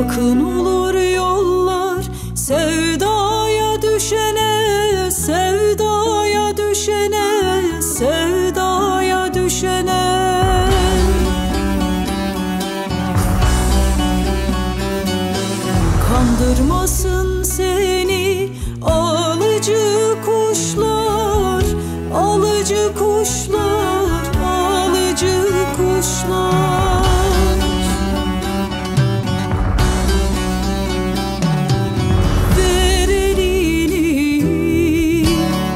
Yakın olur yollar sevdaya düşene, sevdaya düşene, sevdaya düşene. Kandırmasın seni alıcı kuşlar, alıcı kuşlar, alıcı kuşlar. Ver elini,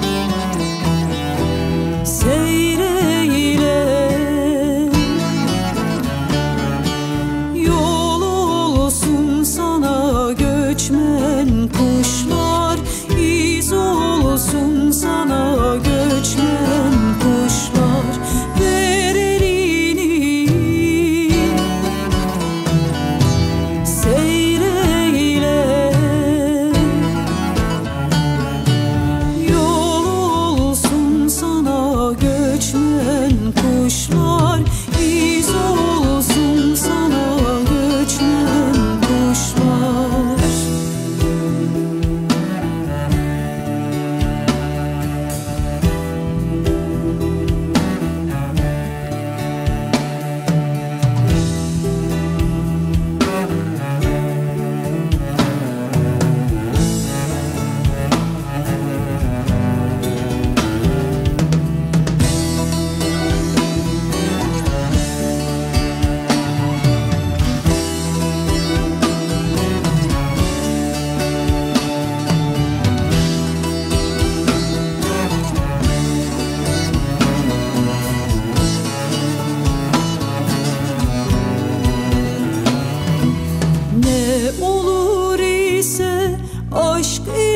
seyreyle, yol olsun sana göçmen kuşlar, iz olsun sana göçmen kuşlar. Ver elini, seyreyle, yol olsun sana göçmen kuşlar, iz olsun sana göçmen kuşlar. Ne olur ise aşk